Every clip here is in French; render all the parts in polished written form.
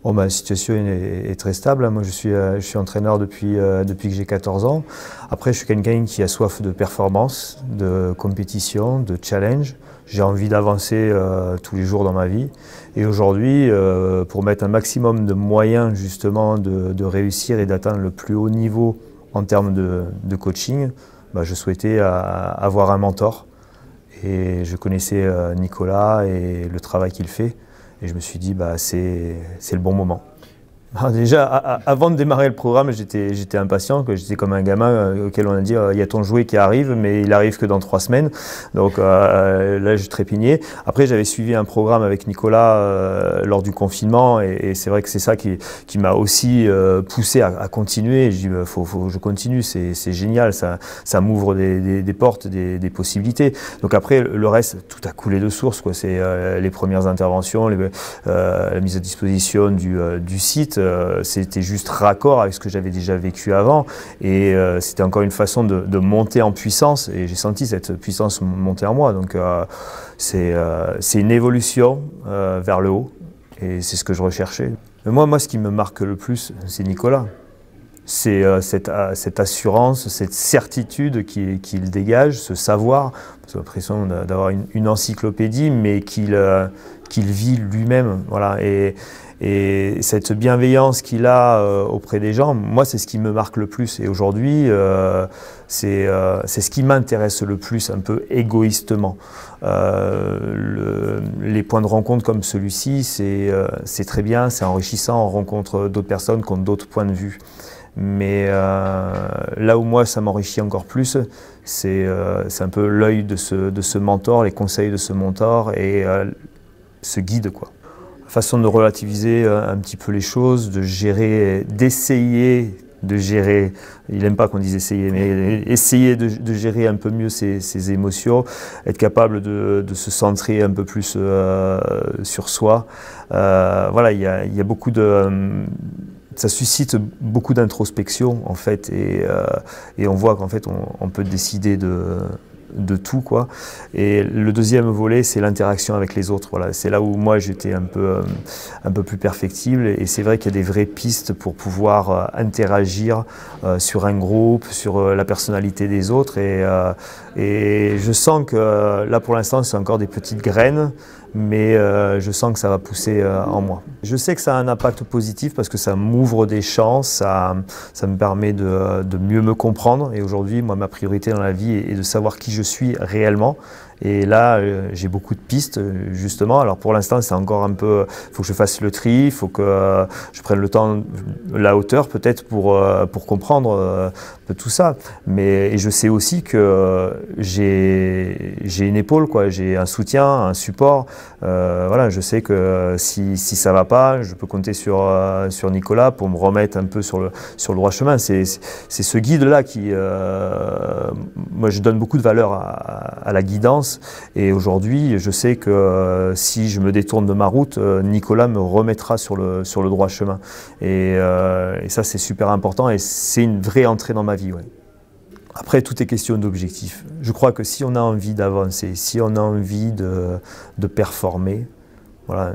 Oh, ma situation est très stable. Moi, je suis entraîneur depuis que j'ai 14 ans. Après, je suis quelqu'un qui a soif de performance, de compétition, de challenge. J'ai envie d'avancer tous les jours dans ma vie. Et aujourd'hui, pour mettre un maximum de moyens justement de réussir et d'atteindre le plus haut niveau en termes de coaching, je souhaitais avoir un mentor. Et je connaissais Nicolas et le travail qu'il fait. Et je me suis dit, c'est le bon moment. Alors déjà, avant de démarrer le programme, j'étais impatient, j'étais comme un gamin auquel on a dit il y a ton jouet qui arrive, mais il arrive que dans 3 semaines. Donc là, je trépignais. Après, j'avais suivi un programme avec Nicolas lors du confinement, et c'est vrai que c'est ça qui m'a aussi poussé à continuer. Et je dis, faut que je continue, c'est génial, ça m'ouvre des portes, des possibilités. Donc après, le reste, tout a coulé de source, quoi. C'est les premières interventions, la mise à disposition du site. C'était juste raccord avec ce que j'avais déjà vécu avant, et c'était encore une façon de monter en puissance, et j'ai senti cette puissance monter en moi. Donc c'est une évolution vers le haut, et c'est ce que je recherchais. Mais moi, ce qui me marque le plus, c'est Nicolas. C'est cette assurance, cette certitude qu'il dégage, ce savoir. J'ai l'impression d'avoir une encyclopédie, mais qu'il vit lui-même. Voilà. Et cette bienveillance qu'il a auprès des gens, moi, c'est ce qui me marque le plus. Et aujourd'hui, c'est ce qui m'intéresse le plus, un peu égoïstement. Les points de rencontre comme celui-ci, c'est très bien, c'est enrichissant. On rencontre d'autres personnes qui ont d'autres points de vue. Mais là où moi, ça m'enrichit encore plus, c'est un peu l'œil de ce mentor, les conseils de ce mentor et ce guide, quoi. Façon de relativiser un petit peu les choses, de gérer, d'essayer de gérer, il n'aime pas qu'on dise essayer, mais essayer de gérer un peu mieux ses émotions, être capable de se centrer un peu plus sur soi. Voilà, il y a beaucoup ça suscite beaucoup d'introspection en fait, et on voit qu'en fait on peut décider de tout, quoi. Et le deuxième volet, c'est l'interaction avec les autres. Voilà, c'est là où moi j'étais un peu plus perfectible, et c'est vrai qu'il y a des vraies pistes pour pouvoir interagir sur un groupe, sur la personnalité des autres, et je sens que là pour l'instant c'est encore des petites graines, mais je sens que ça va pousser en moi. Je sais que ça a un impact positif parce que ça m'ouvre des champs, ça me permet de mieux me comprendre, et aujourd'hui, moi, ma priorité dans la vie est de savoir qui je suis réellement. Et là, j'ai beaucoup de pistes, justement. Alors pour l'instant, c'est encore un peu... Il faut que je fasse le tri, il faut que je prenne le temps, la hauteur peut-être pour comprendre tout ça. Et je sais aussi que j'ai une épaule, quoi. J'ai un soutien, un support. Voilà, je sais que si ça va pas, je peux compter sur Nicolas pour me remettre un peu sur le droit chemin. C'est ce guide-là qui... moi, je donne beaucoup de valeur à la guidance. Et aujourd'hui, je sais que si je me détourne de ma route, Nicolas me remettra sur le droit chemin. Et ça, c'est super important, et c'est une vraie entrée dans ma vie. Ouais. Après, tout est question d'objectif. Je crois que si on a envie d'avancer, si on a envie de performer, voilà,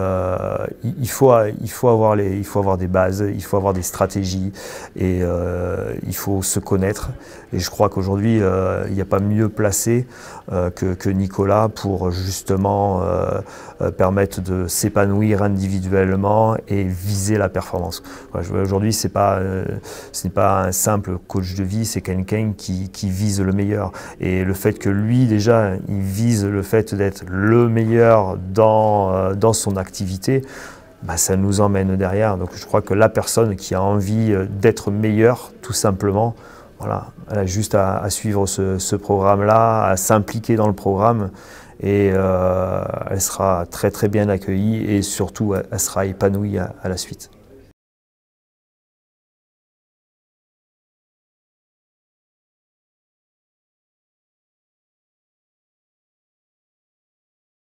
il faut avoir des bases, il faut avoir des stratégies, et il faut se connaître. Et je crois qu'aujourd'hui, il n'y a pas mieux placé que Nicolas pour justement permettre de s'épanouir individuellement et viser la performance. Voilà, aujourd'hui, ce n'est pas un simple coach de vie, c'est quelqu'un qui vise le meilleur. Et le fait que lui, déjà, il vise le fait d'être le meilleur dans son activité, ça nous emmène derrière. Donc je crois que la personne qui a envie d'être meilleure, tout simplement, voilà, elle a juste à suivre ce programme-là, à s'impliquer dans le programme, et elle sera très très bien accueillie, et surtout elle sera épanouie à la suite.